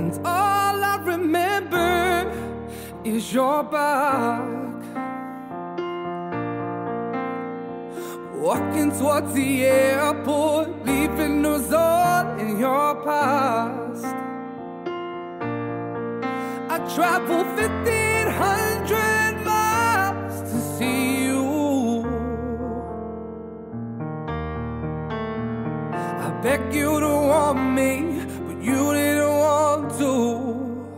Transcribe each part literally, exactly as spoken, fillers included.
and all I remember is your back. Walking towards the airport, leaving us all in your past. I traveled fifteen hundred miles to see you. I begged you to want me, but you didn't want to.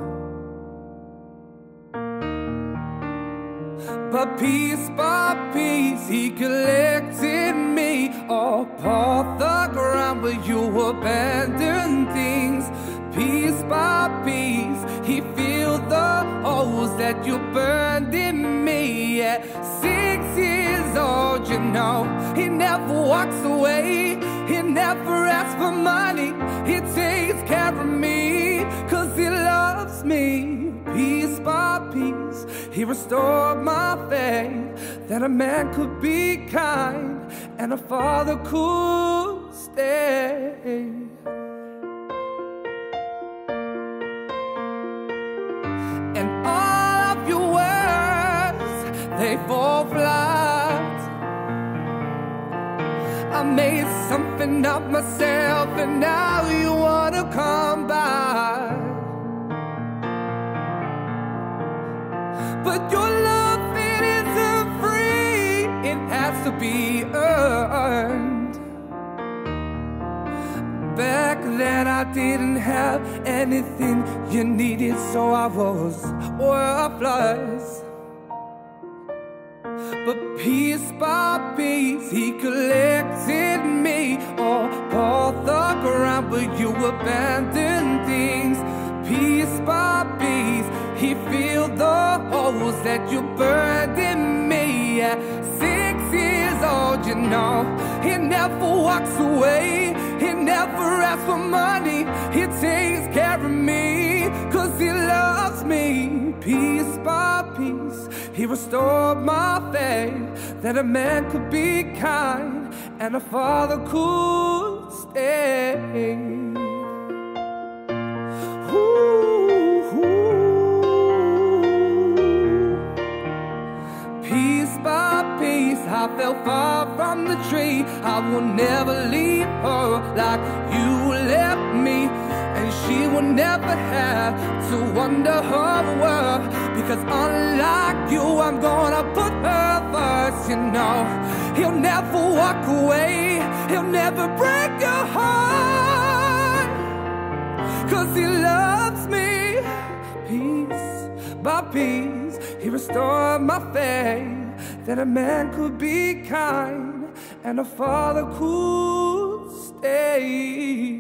But piece by piece, he collected me up off the ground where you abandoned things. Piece by piece, he filled the holes that you burned in me. At six years old, you know, he never walks away. He never asks for money. He takes care of me, 'cause he loves me. Piece by piece, he restored my faith that a man could be kind and a father could stay. And all of your words, they fall flat. I made something of myself and now you wanna come back. But your love, it isn't free, it has to be earned. Back then I didn't have anything you needed, so I was worthless. But piece by piece, he collected me up off the ground where you abandoned things. Piece by piece, he filled the holes that you burned in me. At six years old, you know, he never walks away. He never asks for money. He takes care of me, 'cause he loves me. Piece by piece, he restored my faith that a man could be kind and a father could stay. Ooh, ooh. Piece by piece, I fell far from the tree. I will never leave her like you left me, and she will never have to wonder her worth, because unlike you, I'm gonna put her first. You know, he'll never walk away. He'll never break your heart, 'cause he loves me. Piece by piece, he restored my faith that a man could be kind and a father could stay.